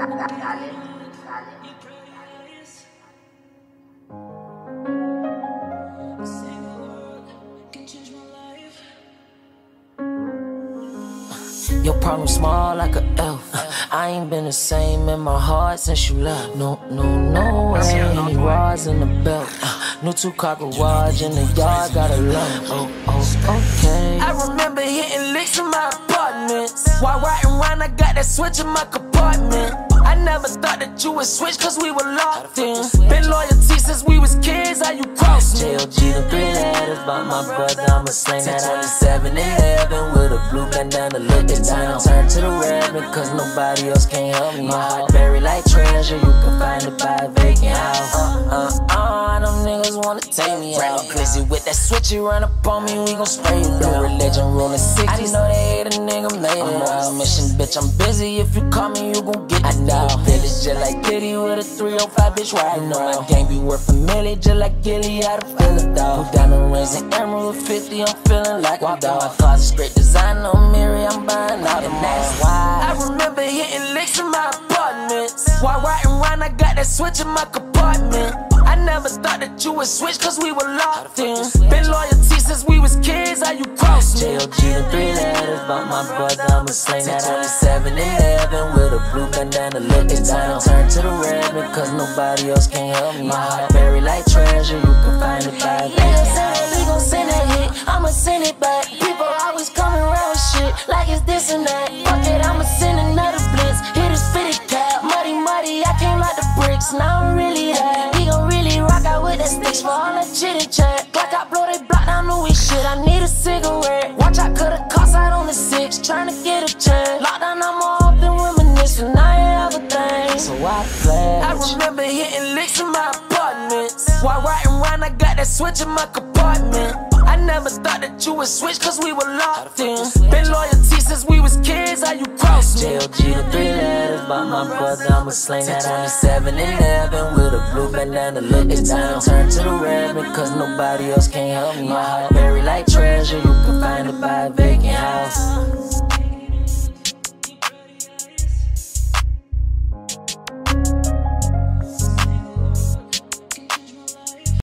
Your problem small like an elf. I ain't been the same in my heart since you left. No way. Any rods in the belt. New two-car garage in the yard, got a lump. Okay. I remember hitting licks in my apartments. While riding around, I got that switch in my compartment. I never thought that you would switch cause we were locked in. Been loyalty since we was kids, how you cross me? JLG the 3 letters by my brother, I'ma slang that 27-11 with a blue bandana looking down. Turn to the reverend cause nobody else can help me. My heart buried like treasure, you can find it by a vacant house. Them niggas wanna take me out. Glizzy with that switch, you run up on me, we gon' spray you down. Religion rolling 60s, I know they hate a nigga made it. I'm on a mission, bitch, I'm busy. If you call me, you gon' get it now. Village just like Diddy with a 305 bitch riding around. My gang be worth a million just like Gilly, how to feel it dog. Put down the rings and emerald with 50, I'm feeling like a dog. My closet straight design, no mirror, I'm buying all the that's why I remember hitting licks in my apartments. While riding around, I got that switch in my compartment. I never thought that you would switch cause we were locked in. Been loyalty since we was kids, how you cross me? JLG the 3 letters by my brother, I'ma slang that 27-11 with a blue bandana looking down. Turn to the reverend cause nobody else can help me. My heart buried like treasure, you can find it by a vacant house. We gon' send that hit, I'ma send it back. People always coming around with shit like it's this and that. Fuck it, I'ma send another blitz. Hit a spitty cap, muddy, I came like the bricks. Now I'm really that. We gon' really rock out with that sticks for all that chit and chat. Black out, blow they block down the weak shit. I need a cigarette. Watch out, cut a cost out on the 6, trying to get a chance. Lockdown, I'm all up and reminiscing. I ain't ever think. So I pledge. I remember hitting licks in my apartments. While riding around, I got that switch in my compartment. I never thought that you would switch cause we were locked in. Been loyalty since we was kids, how you cross me? JLG the 3 letters by my brother, I'ma slang that 27-11 with a blue bandana looking down. Turn to the reverend cause nobody else can help me. My heart buried like treasure, you can find it by a vacant house.